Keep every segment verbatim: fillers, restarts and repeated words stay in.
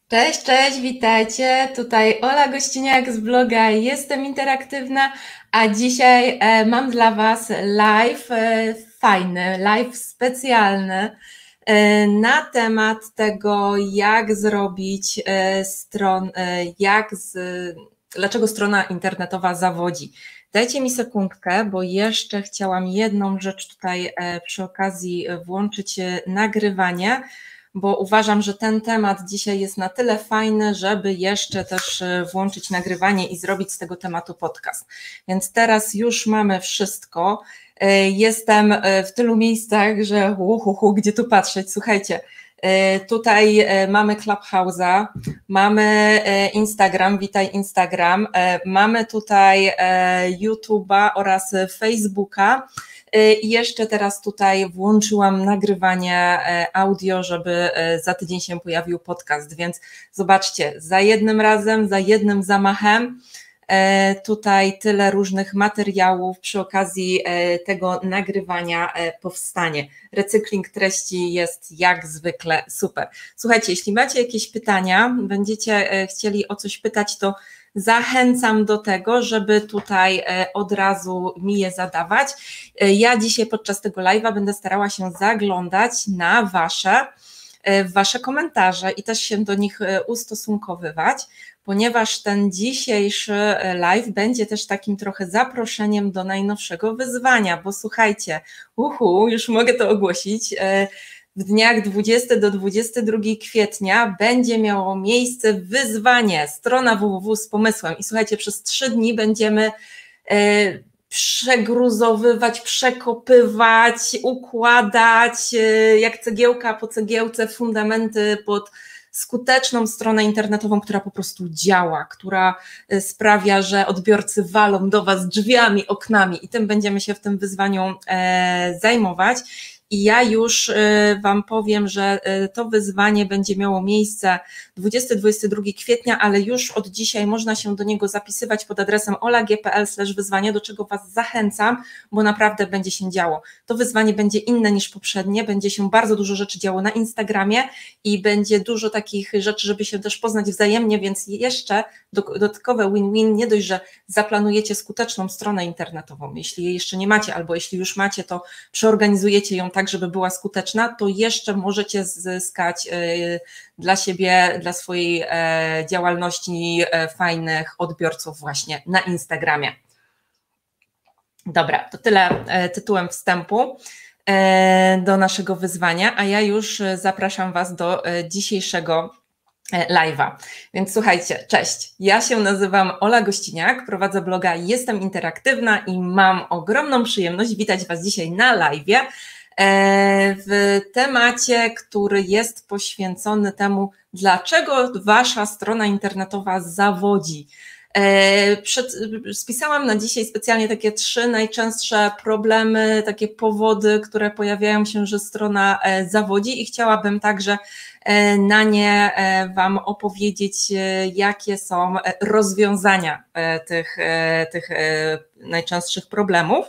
Cześć, cześć, witajcie. Tutaj Ola Gościniak z bloga Jestem Interaktywna, a dzisiaj e, mam dla Was live e, fajny, live specjalny e, na temat tego, jak zrobić e, stron, e, jak z, dlaczego strona internetowa zawodzi. Dajcie mi sekundkę, bo jeszcze chciałam jedną rzecz tutaj e, przy okazji włączyć e, nagrywanie, bo uważam, że ten temat dzisiaj jest na tyle fajny, żeby jeszcze też włączyć nagrywanie i zrobić z tego tematu podcast. Więc teraz już mamy wszystko. Jestem w tylu miejscach, że uhuhu, gdzie tu patrzeć? Słuchajcie, tutaj mamy Clubhouse'a, mamy Instagram, witaj Instagram, mamy tutaj YouTube'a oraz Facebooka. I jeszcze teraz tutaj włączyłam nagrywanie audio, żeby za tydzień się pojawił podcast, więc zobaczcie, za jednym razem, za jednym zamachem tutaj tyle różnych materiałów przy okazji tego nagrywania powstanie. Recykling treści jest jak zwykle super. Słuchajcie, jeśli macie jakieś pytania, będziecie chcieli o coś pytać, to zachęcam do tego, żeby tutaj od razu mi je zadawać. Ja dzisiaj podczas tego live'a będę starała się zaglądać na wasze, wasze komentarze i też się do nich ustosunkowywać, ponieważ ten dzisiejszy live będzie też takim trochę zaproszeniem do najnowszego wyzwania, bo słuchajcie, uhu, już mogę to ogłosić, w dniach dwudziestego do dwudziestego drugiego kwietnia będzie miało miejsce wyzwanie, strona www z pomysłem i słuchajcie, przez trzy dni będziemy e, przegruzowywać, przekopywać, układać e, jak cegiełka po cegiełce fundamenty pod skuteczną stronę internetową, która po prostu działa, która sprawia, że odbiorcy walą do Was drzwiami, oknami i tym będziemy się w tym wyzwaniu e, zajmować. I ja już Wam powiem, że to wyzwanie będzie miało miejsce dwudziestego do dwudziestego drugiego kwietnia, ale już od dzisiaj można się do niego zapisywać pod adresem ola.gpl slash wyzwanie, do czego Was zachęcam, bo naprawdę będzie się działo. To wyzwanie będzie inne niż poprzednie, będzie się bardzo dużo rzeczy działo na Instagramie i będzie dużo takich rzeczy, żeby się też poznać wzajemnie, więc jeszcze dodatkowe win-win, nie dość, że zaplanujecie skuteczną stronę internetową, jeśli jej jeszcze nie macie, albo jeśli już macie, to przeorganizujecie ją tak, żeby była skuteczna, to jeszcze możecie zyskać dla siebie, dla swojej działalności fajnych odbiorców właśnie na Instagramie. Dobra, to tyle tytułem wstępu do naszego wyzwania, a ja już zapraszam Was do dzisiejszego live'a. Więc słuchajcie, cześć, ja się nazywam Ola Gościniak, prowadzę bloga Jestem Interaktywna i mam ogromną przyjemność witać Was dzisiaj na live'ie w temacie, który jest poświęcony temu, dlaczego Wasza strona internetowa zawodzi. Przed, spisałam na dzisiaj specjalnie takie trzy najczęstsze problemy, takie powody, które pojawiają się, że strona zawodzi i chciałabym także na nie Wam opowiedzieć, jakie są rozwiązania tych, tych najczęstszych problemów.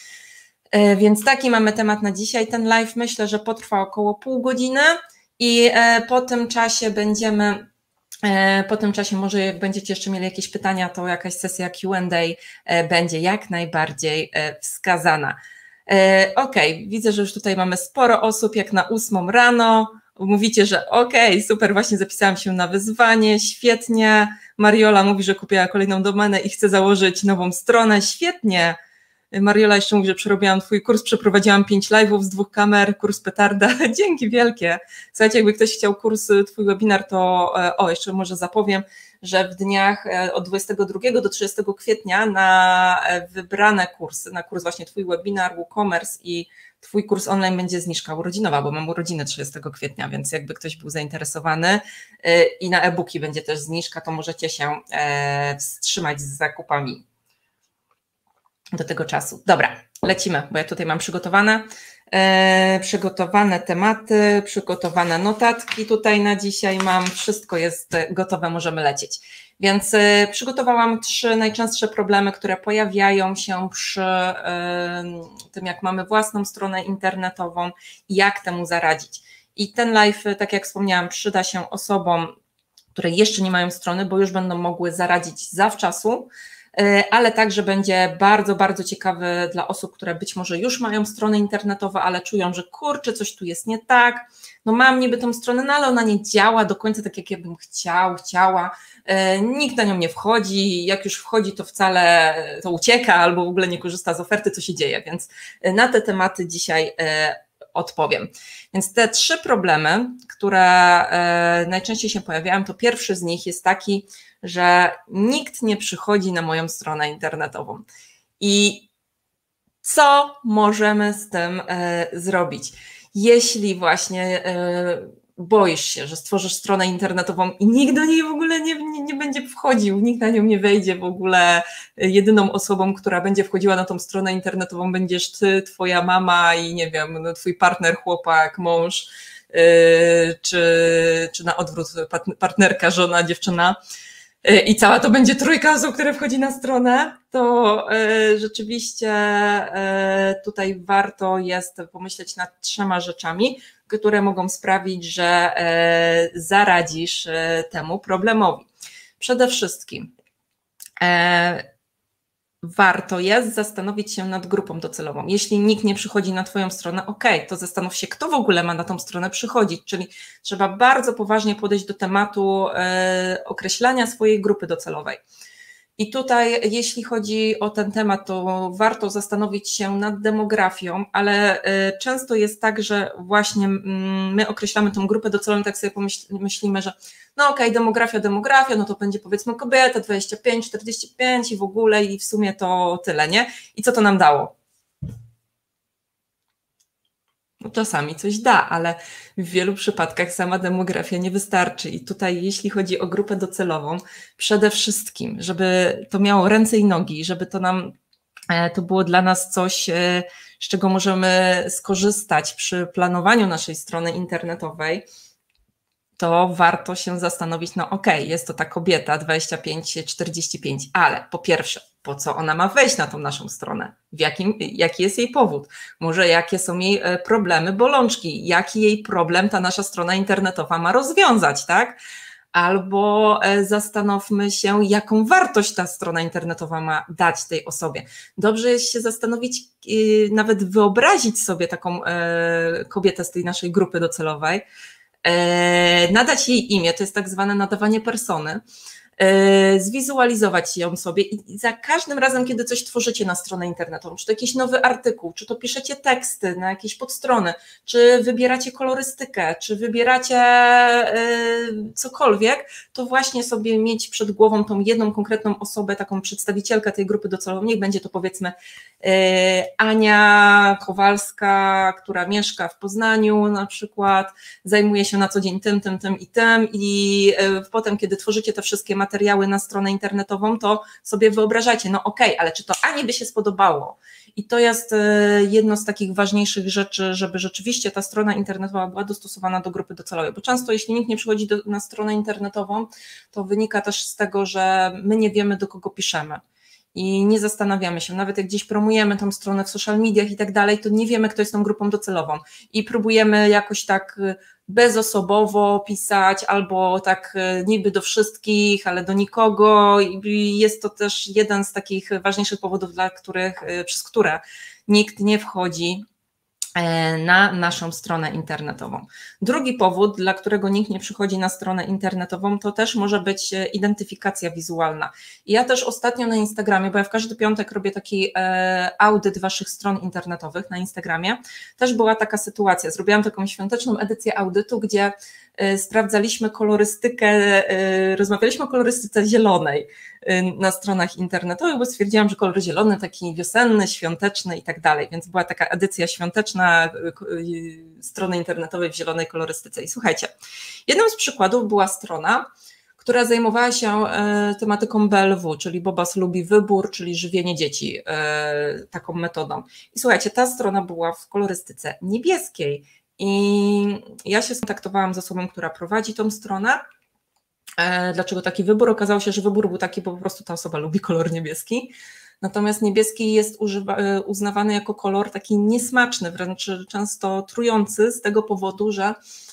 Więc taki mamy temat na dzisiaj. Ten live myślę, że potrwa około pół godziny i po tym czasie będziemy, po tym czasie może jak będziecie jeszcze mieli jakieś pytania, to jakaś sesja Q and A będzie jak najbardziej wskazana. Ok, widzę, że już tutaj mamy sporo osób, jak na ósmą rano. Mówicie, że okej, okay, super, właśnie zapisałam się na wyzwanie, świetnie. Mariola mówi, że kupiła kolejną domenę i chce założyć nową stronę, świetnie. Mariola jeszcze mówi, że przerobiłam Twój kurs, przeprowadziłam pięć live'ów z dwóch kamer, kurs petarda, dzięki wielkie. Słuchajcie, jakby ktoś chciał kurs, Twój webinar, to o, jeszcze może zapowiem, że w dniach od dwudziestego drugiego do trzydziestego kwietnia na wybrane kursy, na kurs właśnie Twój webinar, WooCommerce i Twój kurs online będzie zniżka urodzinowa, bo mam urodziny trzydziestego kwietnia, więc jakby ktoś był zainteresowany i na e-booki będzie też zniżka, to możecie się wstrzymać z zakupami do tego czasu. Dobra, lecimy, bo ja tutaj mam przygotowane, e, przygotowane tematy, przygotowane notatki tutaj na dzisiaj mam, wszystko jest gotowe, możemy lecieć. Więc e, przygotowałam trzy najczęstsze problemy, które pojawiają się przy e, tym, jak mamy własną stronę internetową i jak temu zaradzić. I ten live, tak jak wspomniałam, przyda się osobom, które jeszcze nie mają strony, bo już będą mogły zaradzić zawczasu, ale także będzie bardzo, bardzo ciekawy dla osób, które być może już mają strony internetowe, ale czują, że kurczę, coś tu jest nie tak, no mam niby tą stronę, no ale ona nie działa do końca tak, jak ja bym chciał, chciała, nikt na nią nie wchodzi, jak już wchodzi, to wcale to ucieka albo w ogóle nie korzysta z oferty, co się dzieje, więc na te tematy dzisiaj odpowiem. Więc te trzy problemy, które najczęściej się pojawiają, to pierwszy z nich jest taki, że nikt nie przychodzi na moją stronę internetową. I co możemy z tym e, zrobić? Jeśli właśnie e, boisz się, że stworzysz stronę internetową i nikt do niej w ogóle nie, nie, nie będzie wchodził, nikt na nią nie wejdzie w ogóle, jedyną osobą, która będzie wchodziła na tą stronę internetową będziesz ty, twoja mama i nie wiem, no, twój partner, chłopak, mąż, yy, czy, czy na odwrót partnerka, żona, dziewczyna, i cała to będzie trójka osób, które wchodzi na stronę, to rzeczywiście tutaj warto jest pomyśleć nad trzema rzeczami, które mogą sprawić, że zaradzisz temu problemowi. Przede wszystkim warto jest zastanowić się nad grupą docelową. Jeśli nikt nie przychodzi na twoją stronę, ok, to zastanów się, kto w ogóle ma na tą stronę przychodzić, czyli trzeba bardzo poważnie podejść do tematu e, określania swojej grupy docelowej. I tutaj, jeśli chodzi o ten temat, to warto zastanowić się nad demografią, ale e, często jest tak, że właśnie mm, my określamy tą grupę docelową, tak sobie pomyślimy, że no okej, okay, demografia, demografia, no to będzie powiedzmy kobieta dwadzieścia pięć czterdzieści pięć i w ogóle i w sumie to tyle, nie? I co to nam dało? No czasami coś da, ale w wielu przypadkach sama demografia nie wystarczy i tutaj jeśli chodzi o grupę docelową, przede wszystkim, żeby to miało ręce i nogi, żeby to nam, to było dla nas coś, z czego możemy skorzystać przy planowaniu naszej strony internetowej, to warto się zastanowić, no okej, okay, jest to ta kobieta dwadzieścia pięć czterdzieści pięć, ale po pierwsze, po co ona ma wejść na tą naszą stronę? W jakim, jaki jest jej powód? Może jakie są jej problemy, bolączki? Jaki jej problem ta nasza strona internetowa ma rozwiązać, tak? Albo zastanówmy się, jaką wartość ta strona internetowa ma dać tej osobie. Dobrze jest się zastanowić, nawet wyobrazić sobie taką kobietę z tej naszej grupy docelowej, nadać jej imię, to jest tak zwane nadawanie persony, zwizualizować ją sobie i za każdym razem, kiedy coś tworzycie na stronę internetową, czy to jakiś nowy artykuł, czy to piszecie teksty na jakieś podstrony, czy wybieracie kolorystykę, czy wybieracie cokolwiek, to właśnie sobie mieć przed głową tą jedną konkretną osobę, taką przedstawicielkę tej grupy docelowej, niech będzie to powiedzmy Ania Kowalska, która mieszka w Poznaniu na przykład, zajmuje się na co dzień tym, tym, tym i tym i potem, kiedy tworzycie te wszystkie materiały na stronę internetową, to sobie wyobrażajcie, no okej, okay, ale czy to Ani by się spodobało? I to jest jedno z takich ważniejszych rzeczy, żeby rzeczywiście ta strona internetowa była dostosowana do grupy docelowej, bo często jeśli nikt nie przychodzi do, na stronę internetową, to wynika też z tego, że my nie wiemy, do kogo piszemy. I nie zastanawiamy się, nawet jak gdzieś promujemy tą stronę w social mediach i tak dalej, to nie wiemy, kto jest tą grupą docelową i próbujemy jakoś tak bezosobowo pisać albo tak niby do wszystkich, ale do nikogo i jest to też jeden z takich ważniejszych powodów, dla których, przez które nikt nie wchodzi na naszą stronę internetową. Drugi powód, dla którego nikt nie przychodzi na stronę internetową, to też może być identyfikacja wizualna. I ja też ostatnio na Instagramie, bo ja w każdy piątek robię taki audyt waszych stron internetowych na Instagramie, też była taka sytuacja. Zrobiłam taką świąteczną edycję audytu, gdzie sprawdzaliśmy kolorystykę, rozmawialiśmy o kolorystyce zielonej na stronach internetowych, bo stwierdziłam, że kolor zielony taki wiosenny, świąteczny i tak dalej, więc była taka edycja świąteczna strony internetowej w zielonej kolorystyce. I słuchajcie, jednym z przykładów była strona, która zajmowała się tematyką B L W, czyli Bobas lubi wybór, czyli żywienie dzieci taką metodą. I słuchajcie, ta strona była w kolorystyce niebieskiej. I ja się skontaktowałam z osobą, która prowadzi tą stronę. Dlaczego taki wybór? Okazało się, że wybór był taki, bo po prostu ta osoba lubi kolor niebieski. Natomiast niebieski jest używa, uznawany jako kolor taki niesmaczny, wręcz często trujący z tego powodu, że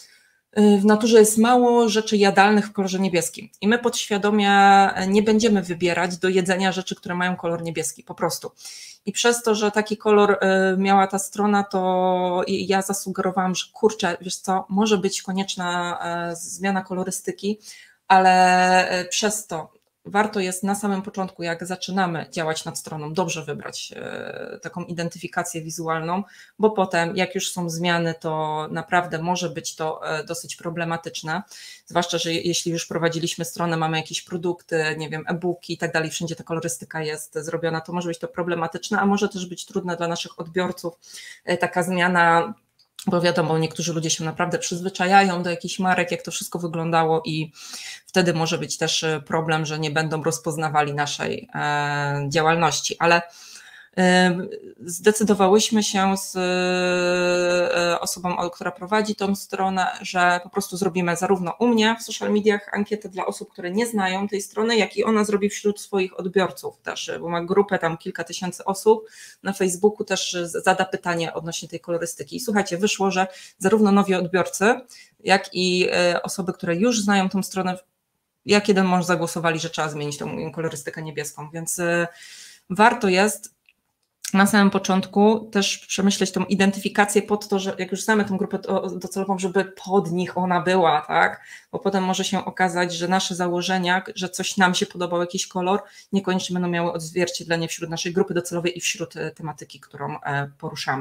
w naturze jest mało rzeczy jadalnych w kolorze niebieskim i my podświadomie nie będziemy wybierać do jedzenia rzeczy, które mają kolor niebieski, po prostu. I przez to, że taki kolor miała ta strona, to ja zasugerowałam, że kurczę, wiesz co, może być konieczna zmiana kolorystyki, ale przez to warto jest na samym początku, jak zaczynamy działać nad stroną, dobrze wybrać taką identyfikację wizualną, bo potem jak już są zmiany, to naprawdę może być to dosyć problematyczne, zwłaszcza, że jeśli już prowadziliśmy stronę, mamy jakieś produkty, nie wiem, e-booki i tak dalej, wszędzie ta kolorystyka jest zrobiona, to może być to problematyczne, a może też być trudne dla naszych odbiorców taka zmiana, bo wiadomo, niektórzy ludzie się naprawdę przyzwyczajają do jakichś marek, jak to wszystko wyglądało i wtedy może być też problem, że nie będą rozpoznawali naszej działalności, ale zdecydowałyśmy się z osobą, która prowadzi tą stronę, że po prostu zrobimy zarówno u mnie w social mediach ankietę dla osób, które nie znają tej strony, jak i ona zrobi wśród swoich odbiorców też, bo ma grupę tam kilka tysięcy osób, na Facebooku też zada pytanie odnośnie tej kolorystyki. I słuchajcie, wyszło, że zarówno nowi odbiorcy, jak i osoby, które już znają tą stronę, jak jeden mąż zagłosowali, że trzeba zmienić tą kolorystykę niebieską, więc warto jest na samym początku też przemyśleć tą identyfikację pod to, że jak już znamy tą grupę docelową, żeby pod nich ona była, tak? Bo potem może się okazać, że nasze założenia, że coś nam się podobał, jakiś kolor, niekoniecznie będą miały odzwierciedlenie wśród naszej grupy docelowej i wśród tematyki, którą poruszamy.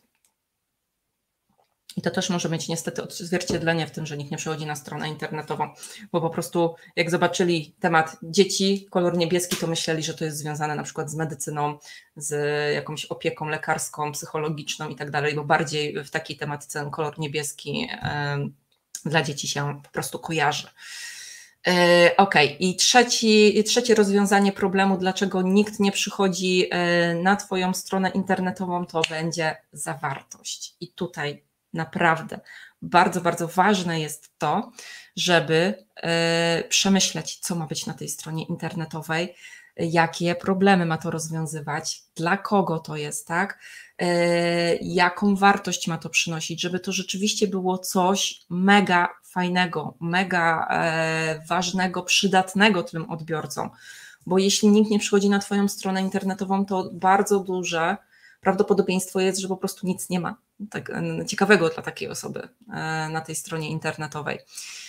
I to też może mieć niestety odzwierciedlenie w tym, że nikt nie przechodzi na stronę internetową, bo po prostu jak zobaczyli temat dzieci, kolor niebieski, to myśleli, że to jest związane na przykład z medycyną, z jakąś opieką lekarską, psychologiczną i tak dalej, bo bardziej w takiej tematyce ten kolor niebieski y, dla dzieci się po prostu kojarzy. Y, ok, i trzeci, trzecie rozwiązanie problemu, dlaczego nikt nie przychodzi y, na Twoją stronę internetową, to będzie zawartość. I tutaj naprawdę bardzo, bardzo ważne jest to, żeby y, przemyśleć, co ma być na tej stronie internetowej, jakie problemy ma to rozwiązywać, dla kogo to jest, tak? Y, jaką wartość ma to przynosić, żeby to rzeczywiście było coś mega fajnego, mega y, ważnego, przydatnego tym odbiorcom, bo jeśli nikt nie przychodzi na Twoją stronę internetową, to bardzo duże prawdopodobieństwo jest, że po prostu nic nie ma tak ciekawego dla takiej osoby na tej stronie internetowej.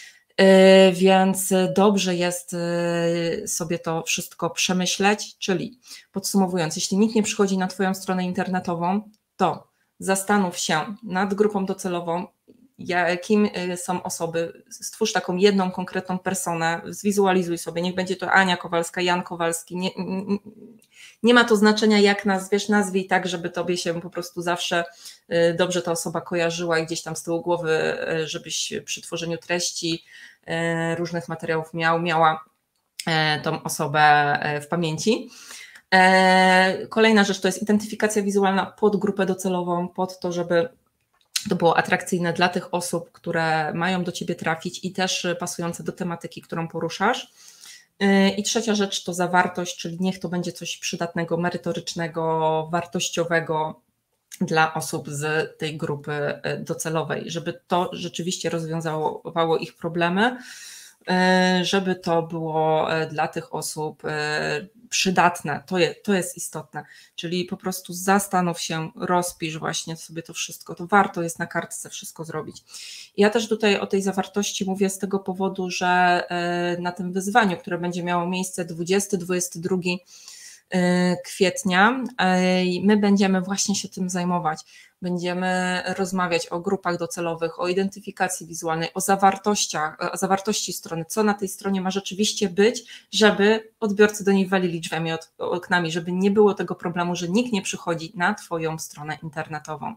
Więc dobrze jest sobie to wszystko przemyśleć, czyli podsumowując, jeśli nikt nie przychodzi na Twoją stronę internetową, to zastanów się nad grupą docelową, kim są osoby, stwórz taką jedną konkretną personę, zwizualizuj sobie, niech będzie to Ania Kowalska, Jan Kowalski, nie, nie, nie ma to znaczenia jak nazwiesz, nazwij tak, żeby Tobie się po prostu zawsze dobrze ta osoba kojarzyła i gdzieś tam z tyłu głowy, żebyś przy tworzeniu treści różnych materiałów miał, miała tą osobę w pamięci. Kolejna rzecz to jest identyfikacja wizualna pod grupę docelową, pod to, żeby to było atrakcyjne dla tych osób, które mają do Ciebie trafić i też pasujące do tematyki, którą poruszasz. I trzecia rzecz to zawartość, czyli niech to będzie coś przydatnego, merytorycznego, wartościowego dla osób z tej grupy docelowej, żeby to rzeczywiście rozwiązywało ich problemy, żeby to było dla tych osób przydatne, to jest, to jest istotne, czyli po prostu zastanów się, rozpisz właśnie sobie to wszystko, to warto jest na kartce wszystko zrobić. Ja też tutaj o tej zawartości mówię z tego powodu, że na tym wyzwaniu, które będzie miało miejsce dwudziestego do dwudziestego drugiego kwietnia, my będziemy właśnie się tym zajmować. Będziemy rozmawiać o grupach docelowych, o identyfikacji wizualnej, o zawartościach, o zawartości strony, co na tej stronie ma rzeczywiście być, żeby odbiorcy do niej walili drzwiami, oknami, żeby nie było tego problemu, że nikt nie przychodzi na Twoją stronę internetową.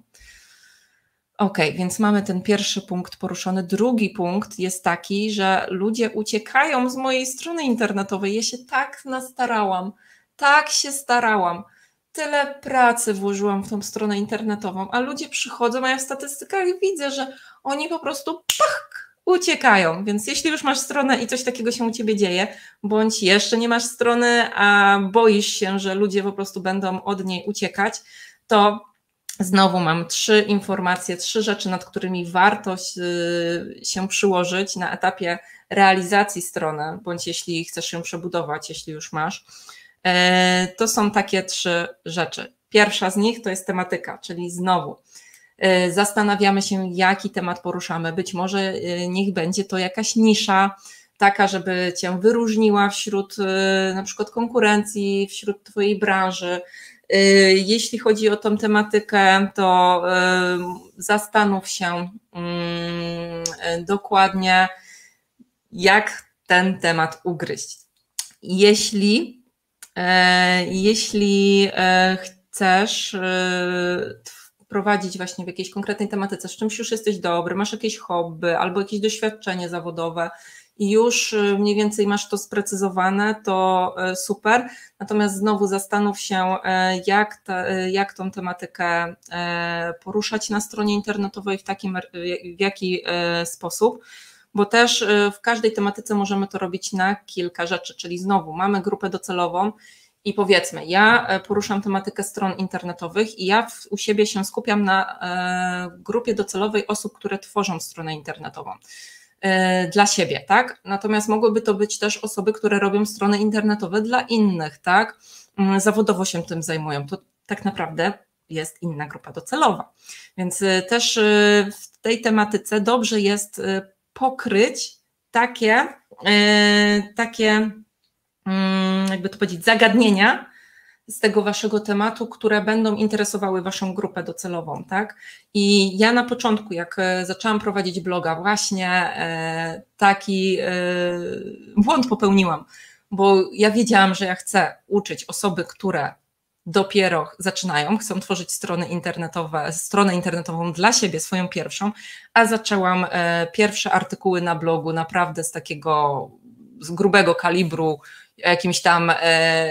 Ok, więc mamy ten pierwszy punkt poruszony. Drugi punkt jest taki, że ludzie uciekają z mojej strony internetowej. Ja się tak nastarałam, tak się starałam. Tyle pracy włożyłam w tą stronę internetową, a ludzie przychodzą, a ja w statystykach widzę, że oni po prostu pach, uciekają. Więc jeśli już masz stronę i coś takiego się u Ciebie dzieje, bądź jeszcze nie masz strony, a boisz się, że ludzie po prostu będą od niej uciekać, to Znowu mam trzy informacje, trzy rzeczy, nad którymi warto się przyłożyć na etapie realizacji strony, bądź jeśli chcesz ją przebudować, jeśli już masz. To są takie trzy rzeczy. Pierwsza z nich to jest tematyka, czyli znowu zastanawiamy się, jaki temat poruszamy. Być może niech będzie to jakaś nisza, taka, żeby Cię wyróżniła wśród na przykład konkurencji, wśród Twojej branży. Jeśli chodzi o tą tematykę, to zastanów się dokładnie, jak ten temat ugryźć. Jeśli, jeśli chcesz prowadzić właśnie w jakiejś konkretnej tematyce, z czymś już jesteś dobry, masz jakieś hobby albo jakieś doświadczenie zawodowe i już mniej więcej masz to sprecyzowane, to super. Natomiast znowu zastanów się, jak, ta, jak tą tematykę poruszać na stronie internetowej, w, takim, w jaki sposób, bo też w każdej tematyce możemy to robić na kilka rzeczy, czyli znowu mamy grupę docelową i powiedzmy, ja poruszam tematykę stron internetowych i ja w, u siebie się skupiam na grupie docelowej osób, które tworzą stronę internetową dla siebie, tak? Natomiast mogłyby to być też osoby, które robią strony internetowe dla innych, tak? Zawodowo się tym zajmują. To tak naprawdę jest inna grupa docelowa. Więc też w tej tematyce dobrze jest pokryć takie, takie jakby to powiedzieć, zagadnienia z tego waszego tematu, które będą interesowały waszą grupę docelową, tak? I ja na początku, jak zaczęłam prowadzić bloga, właśnie taki błąd popełniłam, bo ja wiedziałam, że ja chcę uczyć osoby, które dopiero zaczynają, chcą tworzyć strony internetowe, stronę internetową dla siebie, swoją pierwszą, a zaczęłam pierwsze artykuły na blogu naprawdę z takiego, z grubego kalibru, jakimś tam e,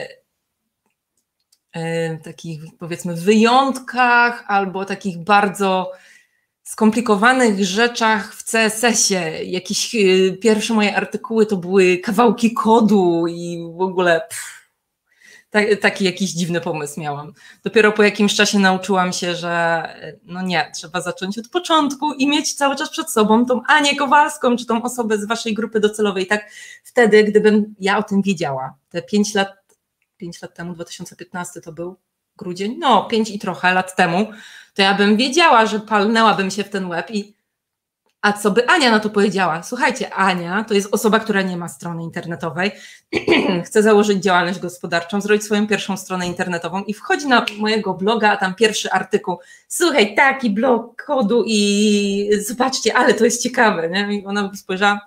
e, takich powiedzmy wyjątkach albo takich bardzo skomplikowanych rzeczach w C S S ie. Jakieś e, pierwsze moje artykuły to były kawałki kodu i w ogóle pff, tak, taki jakiś dziwny pomysł miałam. Dopiero po jakimś czasie nauczyłam się, że no nie, trzeba zacząć od początku i mieć cały czas przed sobą tą Anię Kowalską, czy tą osobę z waszej grupy docelowej. Tak wtedy, gdybym ja o tym wiedziała, te pięć lat, pięć lat temu, dwa tysiące piętnasty to był grudzień, no pięć i trochę lat temu, to ja bym wiedziała, że palnęłabym się w ten łeb i a co by Ania na to powiedziała? Słuchajcie, Ania to jest osoba, która nie ma strony internetowej, chce założyć działalność gospodarczą, zrobić swoją pierwszą stronę internetową i wchodzi na mojego bloga, a tam pierwszy artykuł, słuchaj, taki blog kodu i zobaczcie, ale to jest ciekawe, nie? I ona by spojrzała,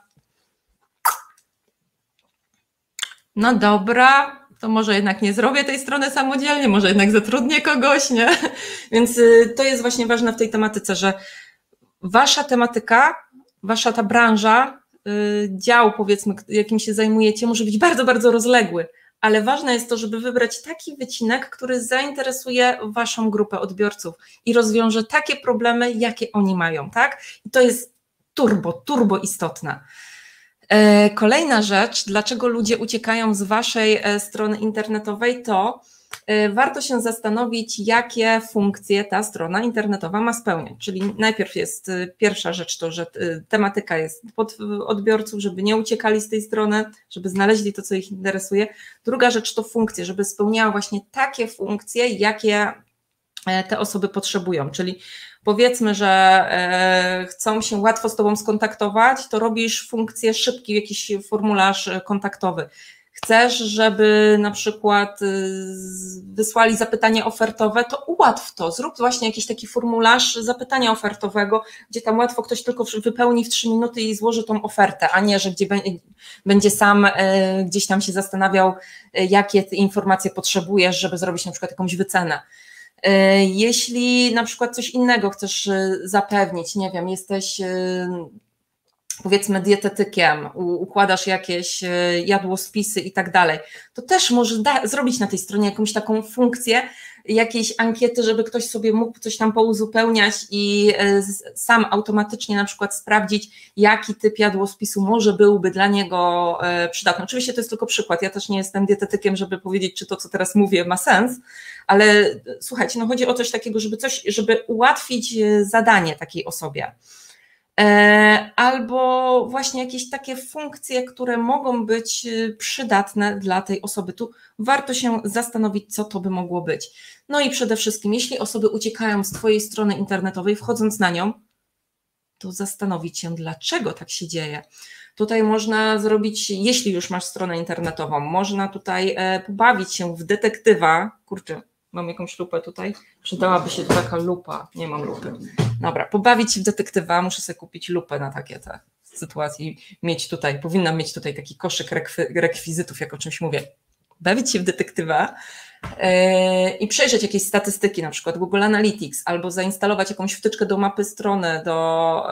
no dobra, to może jednak nie zrobię tej strony samodzielnie, może jednak zatrudnię kogoś, nie? Więc to jest właśnie ważne w tej tematyce, że wasza tematyka, wasza ta branża, dział powiedzmy, jakim się zajmujecie, może być bardzo, bardzo rozległy, ale ważne jest to, żeby wybrać taki wycinek, który zainteresuje waszą grupę odbiorców i rozwiąże takie problemy, jakie oni mają, tak? I to jest turbo, turbo istotne. Kolejna rzecz, dlaczego ludzie uciekają z waszej strony internetowej, to warto się zastanowić, jakie funkcje ta strona internetowa ma spełniać. Czyli najpierw jest pierwsza rzecz to, że tematyka jest pod odbiorców, żeby nie uciekali z tej strony, żeby znaleźli to, co ich interesuje. Druga rzecz to funkcje, żeby spełniała właśnie takie funkcje, jakie te osoby potrzebują, czyli powiedzmy, że chcą się łatwo z tobą skontaktować, to robisz funkcję szybki, jakiś formularz kontaktowy. Chcesz, żeby na przykład wysłali zapytanie ofertowe, to ułatw to, zrób właśnie jakiś taki formularz zapytania ofertowego, gdzie tam łatwo ktoś tylko wypełni w trzy minuty i złoży tą ofertę, a nie, że gdzie będzie sam gdzieś tam się zastanawiał, jakie ty informacje potrzebujesz, żeby zrobić na przykład jakąś wycenę. Jeśli na przykład coś innego chcesz zapewnić, nie wiem, jesteś powiedzmy dietetykiem, układasz jakieś jadłospisy i tak dalej, to też możesz da- zrobić na tej stronie jakąś taką funkcję, jakiejś ankiety, żeby ktoś sobie mógł coś tam pouzupełniać i sam automatycznie na przykład sprawdzić, jaki typ jadłospisu może byłby dla niego przydatny. Oczywiście to jest tylko przykład, ja też nie jestem dietetykiem, żeby powiedzieć, czy to, co teraz mówię, ma sens, ale słuchajcie, no chodzi o coś takiego, żeby coś, żeby ułatwić zadanie takiej osobie. Albo właśnie jakieś takie funkcje, które mogą być przydatne dla tej osoby. Tu warto się zastanowić, co to by mogło być. No i przede wszystkim, jeśli osoby uciekają z Twojej strony internetowej, wchodząc na nią, to zastanowić się, dlaczego tak się dzieje. Tutaj można zrobić, jeśli już masz stronę internetową, można tutaj pobawić się w detektywa. Kurczę, mam jakąś lupę tutaj? Przydałaby się tu taka lupa. Nie mam lupy. Dobra, pobawić się w detektywa, muszę sobie kupić lupę na takie te sytuacje i mieć tutaj, powinnam mieć tutaj taki koszyk rekwizytów, jak o czymś mówię. Bawić się w detektywa yy, i przejrzeć jakieś statystyki, na przykład Google Analytics, albo zainstalować jakąś wtyczkę do mapy strony, do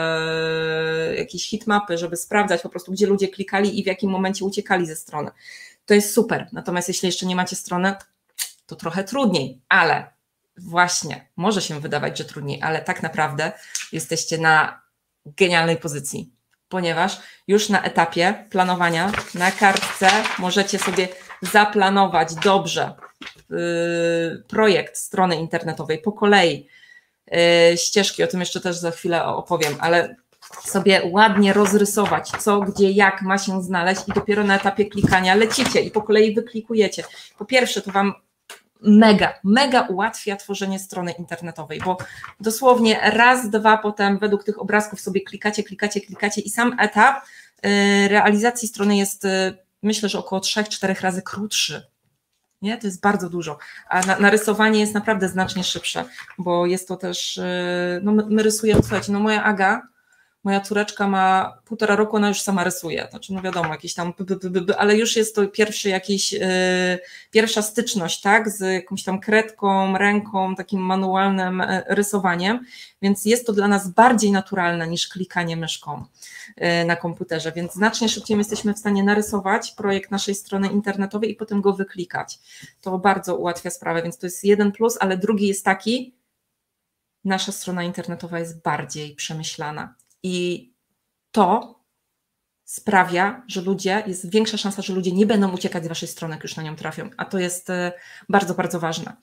yy, jakiejś hitmapy, żeby sprawdzać po prostu, gdzie ludzie klikali i w jakim momencie uciekali ze strony. To jest super, natomiast jeśli jeszcze nie macie strony, to trochę trudniej, ale właśnie, może się wydawać, że trudniej, ale tak naprawdę jesteście na genialnej pozycji, ponieważ już na etapie planowania na kartce możecie sobie zaplanować dobrze yy, projekt strony internetowej po kolei, yy, ścieżki, o tym jeszcze też za chwilę opowiem, ale sobie ładnie rozrysować, co, gdzie, jak ma się znaleźć i dopiero na etapie klikania lecicie i po kolei wyklikujecie. Po pierwsze, to Wam mega, mega ułatwia tworzenie strony internetowej, bo dosłownie raz, dwa potem według tych obrazków sobie klikacie, klikacie, klikacie i sam etap realizacji strony jest, myślę, że około trzech, czterech razy krótszy. Nie? To jest bardzo dużo, a na, narysowanie jest naprawdę znacznie szybsze, bo jest to też, no my, my rysujemy, słuchajcie, no moja Aga, moja córeczka ma półtora roku, ona już sama rysuje, znaczy no wiadomo, jakieś tam, b, b, b, b, ale już jest to pierwszy jakiś, yy, pierwsza styczność, tak, z jakąś tam kredką, ręką, takim manualnym rysowaniem, więc jest to dla nas bardziej naturalne niż klikanie myszką yy, na komputerze, więc znacznie szybciej jesteśmy w stanie narysować projekt naszej strony internetowej i potem go wyklikać. To bardzo ułatwia sprawę, więc to jest jeden plus, ale drugi jest taki, nasza strona internetowa jest bardziej przemyślana. I to sprawia, że ludzie, jest większa szansa, że ludzie nie będą uciekać z Waszej strony, jak już na nią trafią, a to jest bardzo, bardzo ważne.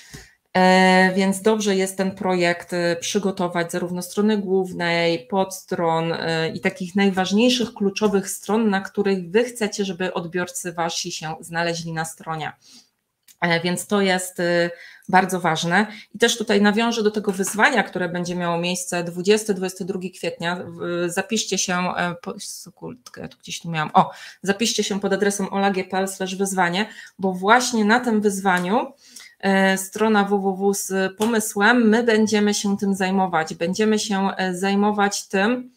Więc dobrze jest ten projekt przygotować zarówno strony głównej, podstron i takich najważniejszych, kluczowych stron, na których Wy chcecie, żeby odbiorcy Wasi się znaleźli na stronie. Więc to jest bardzo ważne. I też tutaj nawiążę do tego wyzwania, które będzie miało miejsce dwudziestego do dwudziestego drugiego kwietnia. Zapiszcie się, ja tu gdzieś tu miałam, o, zapiszcie się pod adresem ola g kropka p l slash wyzwanie, bo właśnie na tym wyzwaniu strona w w w z pomysłem, my będziemy się tym zajmować. Będziemy się zajmować tym,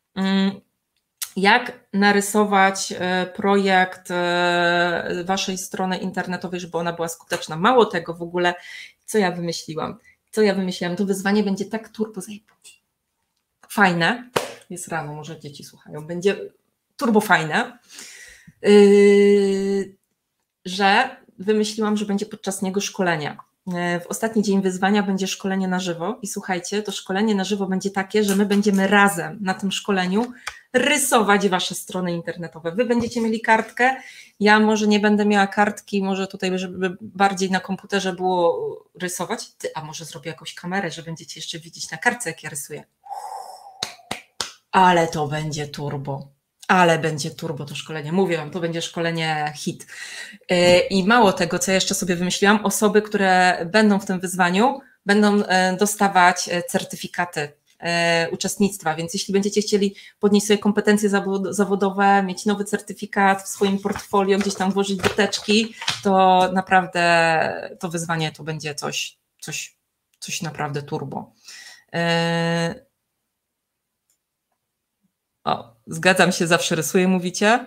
jak narysować projekt Waszej strony internetowej, żeby ona była skuteczna. Mało tego w ogóle, co ja wymyśliłam? Co ja wymyśliłam? To wyzwanie będzie tak turbo fajne, jest rano, może dzieci słuchają, będzie turbo fajne, yy, że wymyśliłam, że będzie podczas niego szkolenie. W ostatni dzień wyzwania będzie szkolenie na żywo i słuchajcie, to szkolenie na żywo będzie takie, że my będziemy razem na tym szkoleniu rysować Wasze strony internetowe. Wy będziecie mieli kartkę, ja może nie będę miała kartki, może tutaj, żeby bardziej na komputerze było rysować, Ty, a może zrobię jakąś kamerę, że będziecie jeszcze widzieć na kartce, jak ja rysuję. Ale to będzie turbo. Ale będzie turbo to szkolenie. Mówię Wam, to będzie szkolenie hit. I mało tego, co jeszcze sobie wymyśliłam, osoby, które będą w tym wyzwaniu, będą dostawać certyfikaty uczestnictwa, więc jeśli będziecie chcieli podnieść sobie kompetencje zawodowe, mieć nowy certyfikat w swoim portfolio, gdzieś tam włożyć do teczki, to naprawdę to wyzwanie to będzie coś, coś, coś naprawdę turbo. O, zgadzam się, zawsze rysuję, mówicie?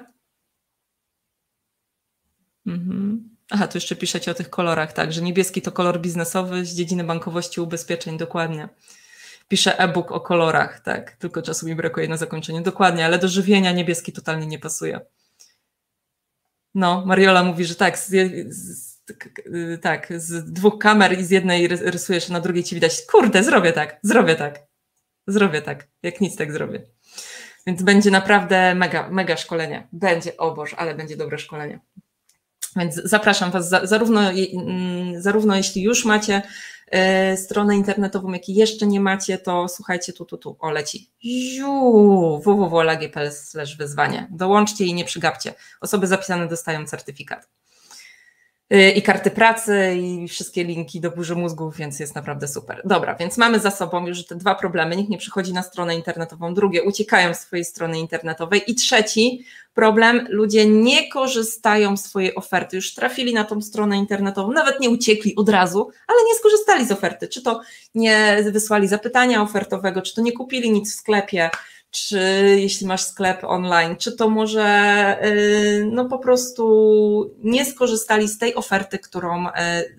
Mhm. Aha, tu jeszcze piszecie o tych kolorach, tak, że niebieski to kolor biznesowy z dziedziny bankowości ubezpieczeń, dokładnie. Piszę e-book o kolorach, tak, tylko czasu mi brakuje na zakończenie, dokładnie, ale do żywienia niebieski totalnie nie pasuje. No, Mariola mówi, że tak, z, z, tak, z dwóch kamer i z jednej rysujesz, a na drugiej ci widać, kurde, zrobię tak, zrobię tak, zrobię tak, jak nic tak zrobię. Więc będzie naprawdę mega, mega szkolenie. Będzie, o Boże, ale będzie dobre szkolenie. Więc zapraszam Was, zarówno, zarówno jeśli już macie stronę internetową, jak i jeszcze nie macie, to słuchajcie, tu, tu, tu, o leci, w w w kropka ola g kropka p l slash wyzwanie. Dołączcie i nie przygapcie. Osoby zapisane dostają certyfikat. I karty pracy, i wszystkie linki do burzy mózgów, więc jest naprawdę super. Dobra, więc mamy za sobą już te dwa problemy. Nikt nie przychodzi na stronę internetową. Drugie, uciekają z swojej strony internetowej. I trzeci problem, ludzie nie korzystają z swojej oferty. Już trafili na tą stronę internetową, nawet nie uciekli od razu, ale nie skorzystali z oferty. Czy to nie wysłali zapytania ofertowego, czy to nie kupili nic w sklepie, czy jeśli masz sklep online, czy to może no po prostu nie skorzystali z tej oferty, którą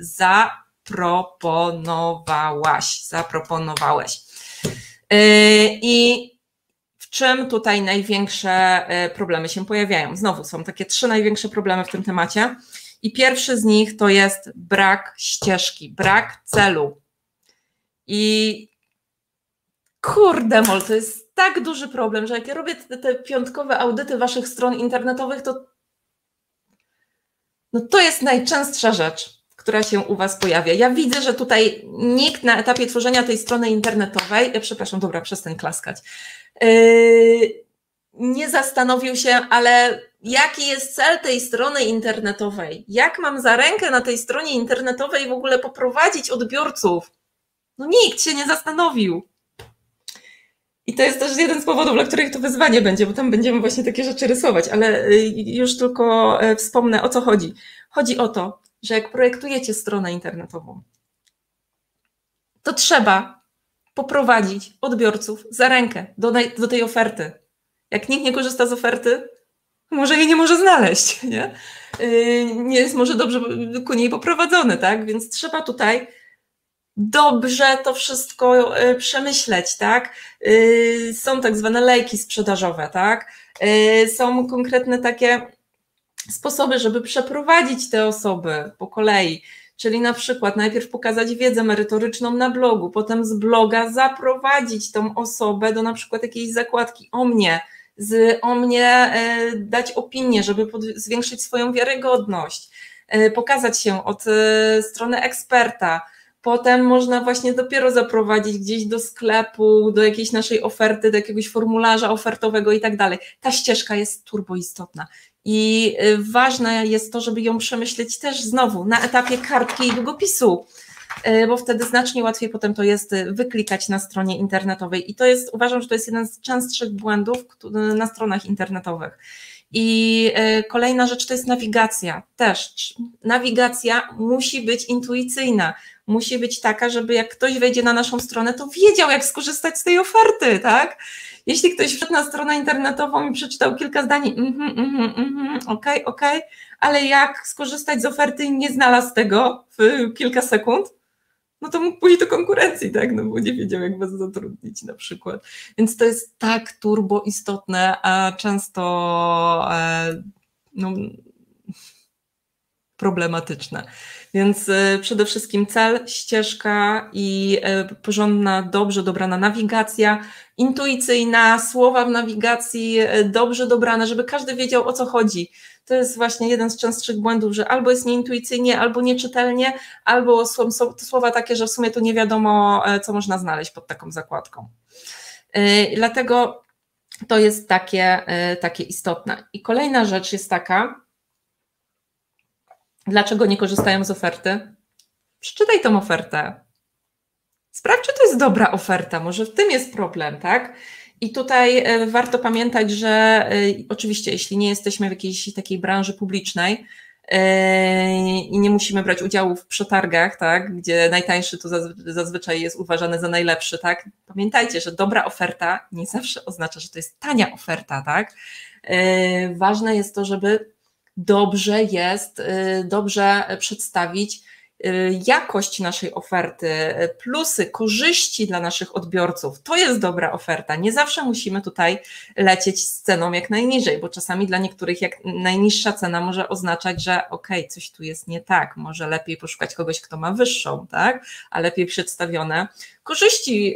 zaproponowałaś, zaproponowałeś. I w czym tutaj największe problemy się pojawiają? Znowu są takie trzy największe problemy w tym temacie i pierwszy z nich to jest brak ścieżki, brak celu. I kurde mol, to jest tak duży problem, że jak ja robię te, te piątkowe audyty waszych stron internetowych, to no to jest najczęstsza rzecz, która się u was pojawia. Ja widzę, że tutaj nikt na etapie tworzenia tej strony internetowej, ja przepraszam, dobra, przestań klaskać, yy, nie zastanowił się, ale jaki jest cel tej strony internetowej? Jak mam za rękę na tej stronie internetowej w ogóle poprowadzić odbiorców? No nikt się nie zastanowił. I to jest też jeden z powodów, dla których to wyzwanie będzie, bo tam będziemy właśnie takie rzeczy rysować, ale już tylko wspomnę, o co chodzi. Chodzi o to, że jak projektujecie stronę internetową, to trzeba poprowadzić odbiorców za rękę do, do tej oferty. Jak nikt nie korzysta z oferty, może jej nie może znaleźć, nie? Nie jest może dobrze ku niej poprowadzony, tak? Więc trzeba tutaj dobrze to wszystko przemyśleć, tak? Są tak zwane lejki sprzedażowe, tak? Są konkretne takie sposoby, żeby przeprowadzić te osoby po kolei, czyli na przykład najpierw pokazać wiedzę merytoryczną na blogu, potem z bloga zaprowadzić tą osobę do na przykład jakiejś zakładki o mnie, z o mnie dać opinię, żeby pod, zwiększyć swoją wiarygodność, pokazać się od strony eksperta. Potem można właśnie dopiero zaprowadzić gdzieś do sklepu, do jakiejś naszej oferty, do jakiegoś formularza ofertowego i tak dalej. Ta ścieżka jest turbo istotna i ważne jest to, żeby ją przemyśleć też znowu na etapie kartki i długopisu, bo wtedy znacznie łatwiej potem to jest wyklikać na stronie internetowej i to jest, uważam, że to jest jeden z częstszych błędów na stronach internetowych. I kolejna rzecz to jest nawigacja też. Nawigacja musi być intuicyjna, musi być taka, żeby jak ktoś wejdzie na naszą stronę, to wiedział, jak skorzystać z tej oferty, tak? Jeśli ktoś wszedł na stronę internetową i przeczytał kilka zdań, mhm, mhm, mhm, okej, okej, ale jak skorzystać z oferty i nie znalazł tego w kilka sekund, no to mógł pójść do konkurencji, tak? No bo nie wiedział, jak was zatrudnić na przykład. Więc to jest tak turbo istotne, a często e, no, problematyczne. Więc e, przede wszystkim cel, ścieżka i e, porządna, dobrze dobrana nawigacja, intuicyjna, słowa w nawigacji e, dobrze dobrane, żeby każdy wiedział, o co chodzi. To jest właśnie jeden z częstszych błędów, że albo jest nieintuicyjnie, albo nieczytelnie, albo są, są to słowa takie, że w sumie to nie wiadomo, co można znaleźć pod taką zakładką. Yy, dlatego to jest takie, yy, takie istotne. I kolejna rzecz jest taka, dlaczego nie korzystają z oferty? Przeczytaj tą ofertę. Sprawdź, czy to jest dobra oferta, może w tym jest problem, tak? I tutaj warto pamiętać, że oczywiście jeśli nie jesteśmy w jakiejś takiej branży publicznej i nie musimy brać udziału w przetargach, tak, gdzie najtańszy to zazwyczaj jest uważany za najlepszy, tak? Pamiętajcie, że dobra oferta nie zawsze oznacza, że to jest tania oferta, tak? Ważne jest to, żeby dobrze jest, dobrze przedstawić jakość naszej oferty, plusy, korzyści dla naszych odbiorców. To jest dobra oferta. Nie zawsze musimy tutaj lecieć z ceną jak najniżej, bo czasami dla niektórych jak najniższa cena może oznaczać, że okej, okay, coś tu jest nie tak, może lepiej poszukać kogoś, kto ma wyższą, tak, a lepiej przedstawione korzyści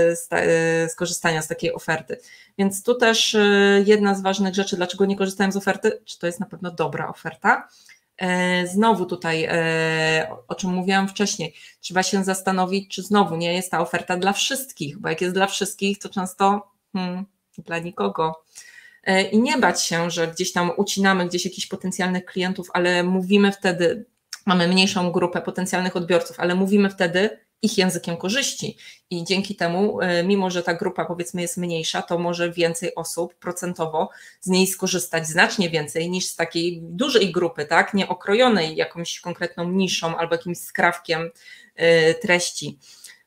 z korzystania z takiej oferty. Więc tu też jedna z ważnych rzeczy, dlaczego nie korzystałem z oferty, czy to jest na pewno dobra oferta, Znowu tutaj, o czym mówiłam wcześniej, trzeba się zastanowić, czy znowu nie jest ta oferta dla wszystkich, bo jak jest dla wszystkich, to często hmm, dla nikogo. I nie bać się, że gdzieś tam ucinamy gdzieś jakichś potencjalnych klientów, ale mówimy wtedy, mamy mniejszą grupę potencjalnych odbiorców, ale mówimy wtedy ich językiem korzyści i dzięki temu, mimo że ta grupa powiedzmy jest mniejsza, to może więcej osób procentowo z niej skorzystać, znacznie więcej niż z takiej dużej grupy, tak, nie okrojonej jakąś konkretną niszą albo jakimś skrawkiem treści.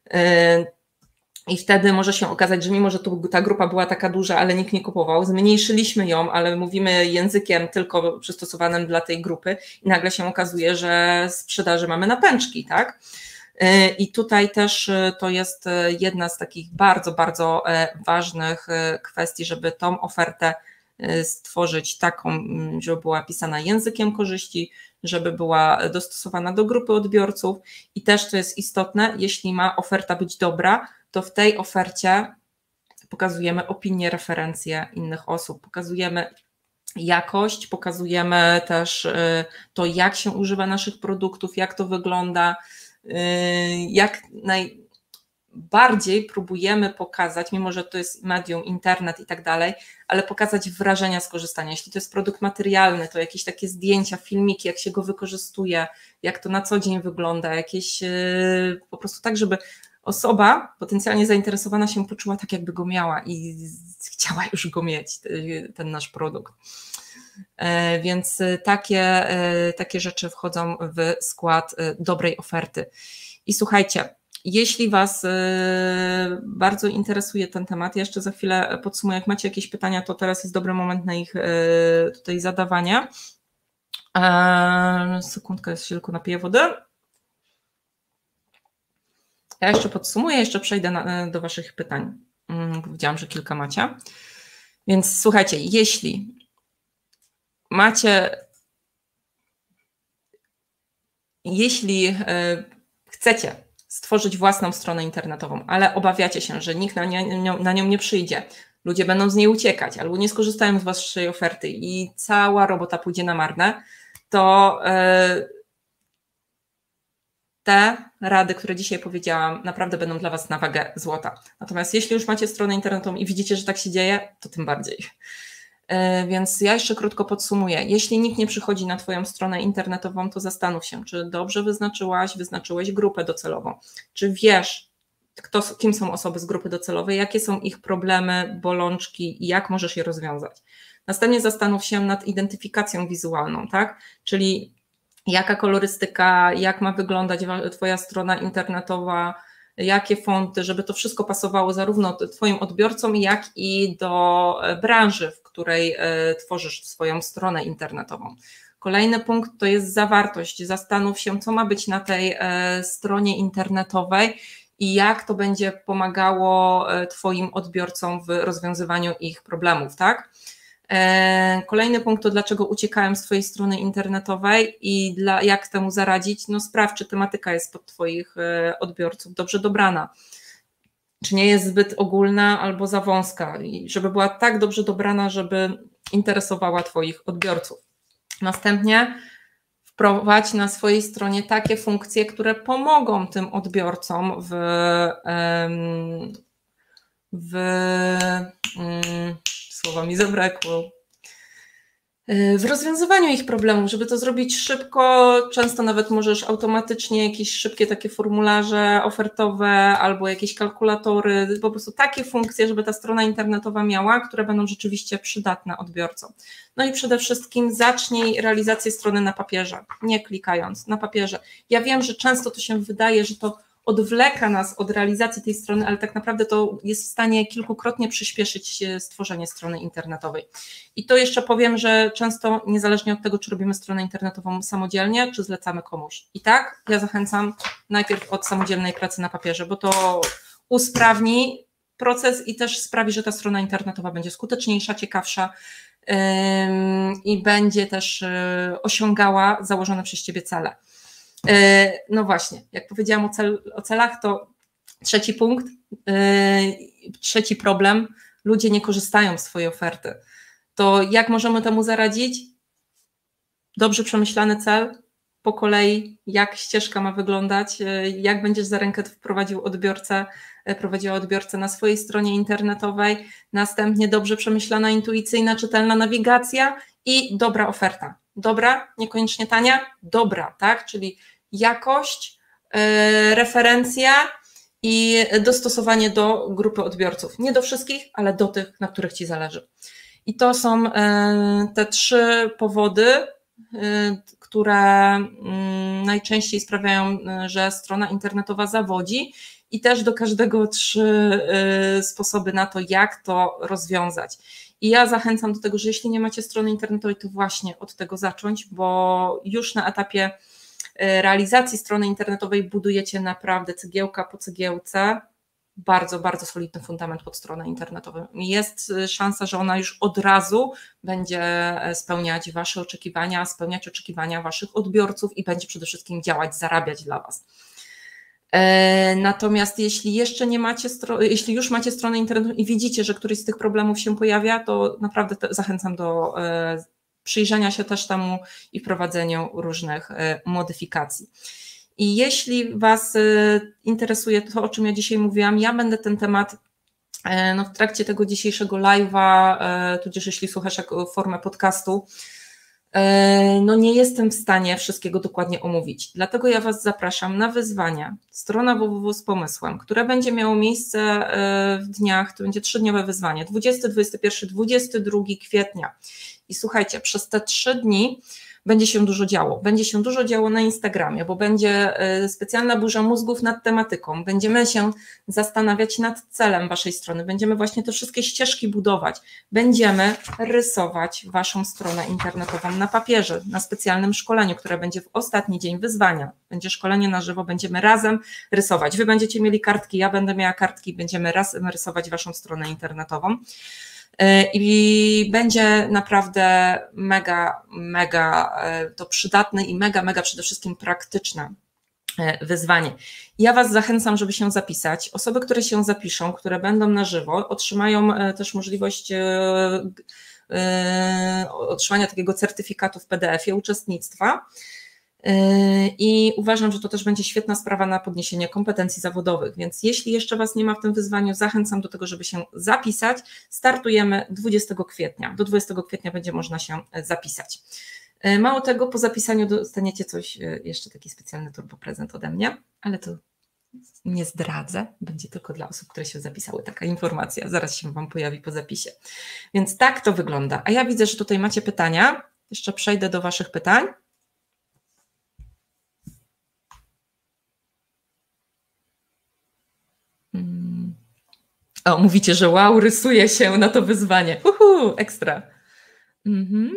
I wtedy może się okazać, że mimo, że tu ta grupa była taka duża, ale nikt nie kupował, zmniejszyliśmy ją, ale mówimy językiem tylko przystosowanym dla tej grupy i nagle się okazuje, że sprzedaży mamy na pęczki, tak? I tutaj też to jest jedna z takich bardzo, bardzo ważnych kwestii, żeby tą ofertę stworzyć taką, żeby była pisana językiem korzyści, żeby była dostosowana do grupy odbiorców i też to jest istotne, jeśli ma oferta być dobra, to w tej ofercie pokazujemy opinie, referencje innych osób, pokazujemy jakość, pokazujemy też to, jak się używa naszych produktów, jak to wygląda, jak najbardziej próbujemy pokazać, mimo że to jest medium, internet i tak dalej, ale pokazać wrażenia z korzystania. Jeśli to jest produkt materialny, to jakieś takie zdjęcia, filmiki, jak się go wykorzystuje, jak to na co dzień wygląda, jakieś po prostu tak, żeby osoba potencjalnie zainteresowana się poczuła tak, jakby go miała i chciała już go mieć, ten nasz produkt. Więc takie, takie rzeczy wchodzą w skład dobrej oferty. I słuchajcie, jeśli Was bardzo interesuje ten temat, ja jeszcze za chwilę podsumuję, jak macie jakieś pytania, to teraz jest dobry moment na ich tutaj zadawanie. Sekundkę, się tylko napiję wody. Ja jeszcze podsumuję, jeszcze przejdę na, do Waszych pytań. Widziałam, że kilka macie. Więc słuchajcie, jeśli macie, jeśli chcecie stworzyć własną stronę internetową, ale obawiacie się, że nikt na, nie, na nią nie przyjdzie, ludzie będą z niej uciekać albo nie skorzystają z Waszej oferty i cała robota pójdzie na marne, to te rady, które dzisiaj powiedziałam, naprawdę będą dla Was na wagę złota. Natomiast jeśli już macie stronę internetową i widzicie, że tak się dzieje, to tym bardziej. Więc ja jeszcze krótko podsumuję. Jeśli nikt nie przychodzi na Twoją stronę internetową, to zastanów się, czy dobrze wyznaczyłaś, wyznaczyłeś grupę docelową. Czy wiesz, kto, kim są osoby z grupy docelowej, jakie są ich problemy, bolączki i jak możesz je rozwiązać. Następnie zastanów się nad identyfikacją wizualną, tak? Czyli jaka kolorystyka, jak ma wyglądać Twoja strona internetowa, jakie fonty, żeby to wszystko pasowało zarówno Twoim odbiorcom, jak i do branży, w której tworzysz swoją stronę internetową. Kolejny punkt to jest zawartość. Zastanów się, co ma być na tej stronie internetowej i jak to będzie pomagało Twoim odbiorcom w rozwiązywaniu ich problemów, tak? Kolejny punkt to dlaczego uciekałem z Twojej strony internetowej i dla, jak temu zaradzić, no sprawdź, czy tematyka jest pod Twoich odbiorców dobrze dobrana, czy nie jest zbyt ogólna albo za wąska i żeby była tak dobrze dobrana, żeby interesowała Twoich odbiorców. Następnie wprowadź na swojej stronie takie funkcje, które pomogą tym odbiorcom w, w słowa mi zabrakło, w rozwiązywaniu ich problemów, żeby to zrobić szybko, często nawet możesz automatycznie jakieś szybkie takie formularze ofertowe albo jakieś kalkulatory, po prostu takie funkcje, żeby ta strona internetowa miała, które będą rzeczywiście przydatne odbiorcom. No i przede wszystkim zacznij realizację strony na papierze, nie klikając, na papierze. Ja wiem, że często to się wydaje, że to odwleka nas od realizacji tej strony, ale tak naprawdę to jest w stanie kilkukrotnie przyspieszyć stworzenie strony internetowej. I to jeszcze powiem, że często niezależnie od tego, czy robimy stronę internetową samodzielnie, czy zlecamy komuś. I tak ja zachęcam najpierw od samodzielnej pracy na papierze, bo to usprawni proces i też sprawi, że ta strona internetowa będzie skuteczniejsza, ciekawsza yy, i będzie też yy, osiągała założone przez Ciebie cele. No właśnie, jak powiedziałam o, cel, o celach, to trzeci punkt, yy, trzeci problem, ludzie nie korzystają z Twojej oferty. To jak możemy temu zaradzić? dobrze przemyślany cel, po kolei, jak ścieżka ma wyglądać, jak będziesz za rękę wprowadził odbiorcę, prowadziła odbiorcę na swojej stronie internetowej, następnie dobrze przemyślana, intuicyjna, czytelna nawigacja i dobra oferta. Dobra, niekoniecznie tania, dobra, tak? Czyli jakość, yy, referencja i dostosowanie do grupy odbiorców. Nie do wszystkich, ale do tych, na których Ci zależy. I to są yy, te trzy powody, które najczęściej sprawiają, że strona internetowa zawodzi i też do każdego trzy sposoby na to, jak to rozwiązać. I ja zachęcam do tego, że jeśli nie macie strony internetowej, to właśnie od tego zacząć, bo już na etapie realizacji strony internetowej budujecie naprawdę cegiełka po cegiełce bardzo, bardzo solidny fundament pod stronę internetową. Jest szansa, że ona już od razu będzie spełniać Wasze oczekiwania, spełniać oczekiwania Waszych odbiorców i będzie przede wszystkim działać, zarabiać dla Was. Natomiast jeśli jeszcze nie macie, jeśli już macie stronę internetową i widzicie, że któryś z tych problemów się pojawia, to naprawdę zachęcam do przyjrzenia się też temu i wprowadzeniu różnych modyfikacji. I jeśli Was interesuje to, o czym ja dzisiaj mówiłam, ja będę ten temat no, w trakcie tego dzisiejszego live'a, tudzież jeśli słuchasz jako formę podcastu, no nie jestem w stanie wszystkiego dokładnie omówić. Dlatego ja Was zapraszam na wyzwania. Strona www z pomysłem, które będzie miało miejsce w dniach, to będzie trzydniowe wyzwanie, dwudziestego, dwudziestego pierwszego, dwudziestego drugiego kwietnia. I słuchajcie, przez te trzy dni będzie się dużo działo. Będzie się dużo działo na Instagramie, bo będzie specjalna burza mózgów nad tematyką. Będziemy się zastanawiać nad celem Waszej strony. Będziemy właśnie te wszystkie ścieżki budować. Będziemy rysować Waszą stronę internetową na papierze, na specjalnym szkoleniu, które będzie w ostatni dzień wyzwania. Będzie szkolenie na żywo, będziemy razem rysować. Wy będziecie mieli kartki, ja będę miała kartki, będziemy razem rysować Waszą stronę internetową. I będzie naprawdę mega, mega to przydatne i mega, mega przede wszystkim praktyczne wyzwanie. Ja Was zachęcam, żeby się zapisać. Osoby, które się zapiszą, które będą na żywo, otrzymają też możliwość otrzymania takiego certyfikatu w P D F-ie uczestnictwa. I uważam, że to też będzie świetna sprawa na podniesienie kompetencji zawodowych, więc jeśli jeszcze Was nie ma w tym wyzwaniu, zachęcam do tego, żeby się zapisać. Startujemy dwudziestego kwietnia, do dwudziestego kwietnia będzie można się zapisać. Mało tego, po zapisaniu dostaniecie coś, jeszcze taki specjalny turbo prezent ode mnie, ale to nie zdradzę, będzie tylko dla osób, które się zapisały, taka informacja, zaraz się Wam pojawi po zapisie. Więc tak to wygląda, a ja widzę, że tutaj macie pytania, jeszcze przejdę do Waszych pytań. O, mówicie, że wow, rysuje się na to wyzwanie. Uhu, ekstra. Mhm.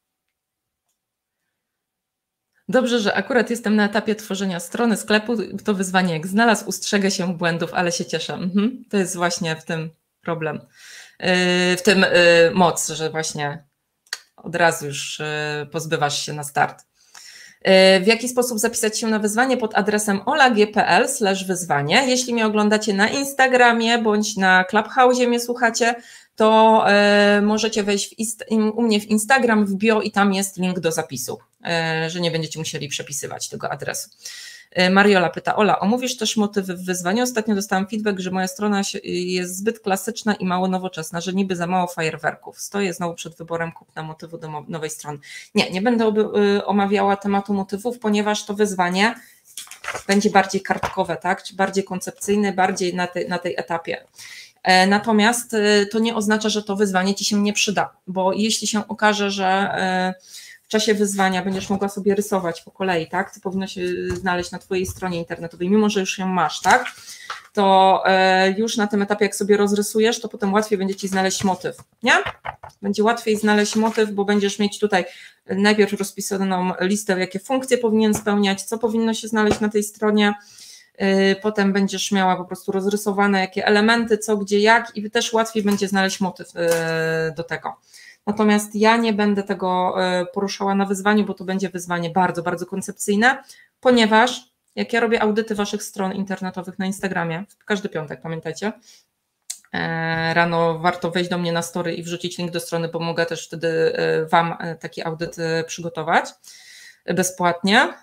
Dobrze, że akurat jestem na etapie tworzenia strony sklepu, to wyzwanie jak znalazł, ustrzegę się błędów, ale się cieszę. Mhm. To jest właśnie w tym problem, yy, w tym yy, moc, że właśnie od razu już yy, pozbywasz się na start. W jaki sposób zapisać się na wyzwanie? Pod adresem olag kropka p l slash wyzwanie. Jeśli mnie oglądacie na Instagramie bądź na Clubhouse'ie mnie słuchacie, to y, możecie wejść w u mnie w Instagram, w bio i tam jest link do zapisu, y, że nie będziecie musieli przepisywać tego adresu. Y, Mariola pyta, Ola, omówisz też motywy w wyzwaniu? Ostatnio dostałam feedback, że moja strona jest zbyt klasyczna i mało nowoczesna, że niby za mało fajerwerków. Stoję znowu przed wyborem kupna motywu do nowej strony. Nie, nie będę omawiała tematu motywów, ponieważ to wyzwanie będzie bardziej kartkowe, tak? Czy bardziej koncepcyjne, bardziej na, tej, na tej etapie. Natomiast to nie oznacza, że to wyzwanie Ci się nie przyda, bo jeśli się okaże, że w czasie wyzwania będziesz mogła sobie rysować po kolei, tak, to powinno się znaleźć na Twojej stronie internetowej, mimo że już ją masz, tak, to już na tym etapie, jak sobie rozrysujesz, to potem łatwiej będzie Ci znaleźć motyw, nie? Będzie łatwiej znaleźć motyw, bo będziesz mieć tutaj najpierw rozpisaną listę, jakie funkcje powinien spełniać, co powinno się znaleźć na tej stronie, potem będziesz miała po prostu rozrysowane jakie elementy, co, gdzie, jak i też łatwiej będzie znaleźć motyw do tego. Natomiast ja nie będę tego poruszała na wyzwaniu, bo to będzie wyzwanie bardzo, bardzo koncepcyjne, ponieważ jak ja robię audyty Waszych stron internetowych na Instagramie, każdy piątek, pamiętajcie, rano warto wejść do mnie na story i wrzucić link do strony, bo mogę też wtedy Wam taki audyt przygotować bezpłatnie.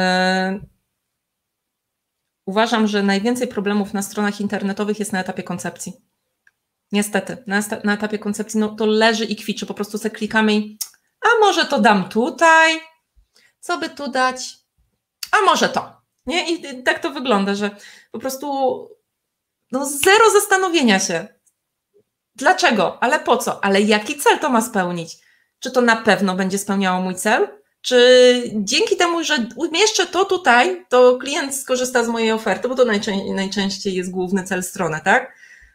Uważam, że najwięcej problemów na stronach internetowych jest na etapie koncepcji. Niestety, na, na etapie koncepcji no, to leży i kwiczy, po prostu sobie klikamy i a może to dam tutaj, co by tu dać, a może to. Nie? I tak to wygląda, że po prostu no, zero zastanowienia się. Dlaczego? Ale po co? Ale jaki cel to ma spełnić? Czy to na pewno będzie spełniało mój cel? Czy dzięki temu, że umieszczę to tutaj, to klient skorzysta z mojej oferty, bo to najczę- najczęściej jest główny cel strony, tak?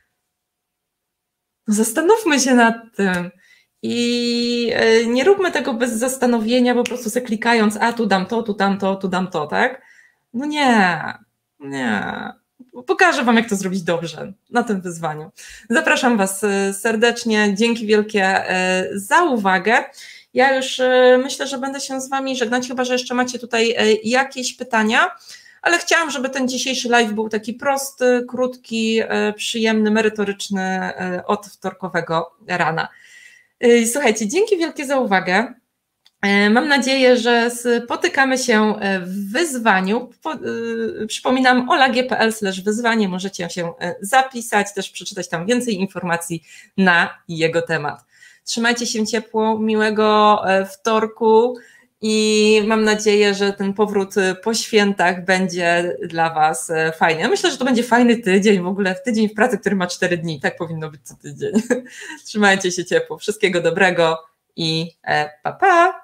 Zastanówmy się nad tym i nie róbmy tego bez zastanowienia, po prostu sobie klikając, a tu dam to, tu dam to, tu dam to, tak? No nie, nie. Pokażę Wam, jak to zrobić dobrze na tym wyzwaniu. Zapraszam Was serdecznie, dzięki wielkie za uwagę. Ja już myślę, że będę się z Wami żegnać, chyba że jeszcze macie tutaj jakieś pytania, ale chciałam, żeby ten dzisiejszy live był taki prosty, krótki, przyjemny, merytoryczny od wtorkowego rana. Słuchajcie, dzięki wielkie za uwagę. Mam nadzieję, że spotykamy się w wyzwaniu. Przypominam, ola g kropka p l slash wyzwanie. Możecie się zapisać, też przeczytać tam więcej informacji na jego temat. Trzymajcie się ciepło, miłego wtorku i mam nadzieję, że ten powrót po świętach będzie dla Was fajny. Ja myślę, że to będzie fajny tydzień, w ogóle w tydzień w pracy, który ma cztery dni. Tak powinno być co tydzień. Trzymajcie się ciepło. Wszystkiego dobrego i pa, pa!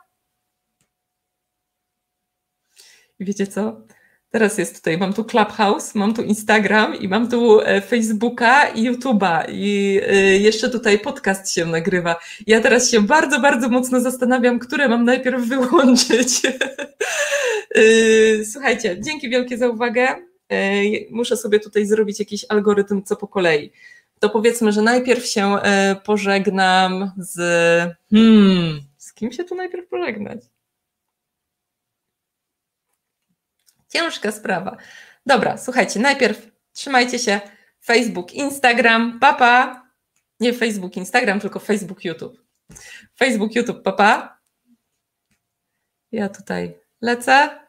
I wiecie co? Teraz jest tutaj, mam tu Clubhouse, mam tu Instagram i mam tu Facebooka i YouTube'a i jeszcze tutaj podcast się nagrywa. Ja teraz się bardzo, bardzo mocno zastanawiam, które mam najpierw wyłączyć. Słuchajcie, dzięki wielkie za uwagę. Muszę sobie tutaj zrobić jakiś algorytm, co po kolei. To powiedzmy, że najpierw się pożegnam z... Hmm, z kim się tu najpierw pożegnać? Ciężka sprawa. Dobra, słuchajcie, najpierw trzymajcie się. Facebook, Instagram, papa. Nie Facebook, Instagram, tylko Facebook, YouTube. Facebook, YouTube, papa. Ja tutaj lecę.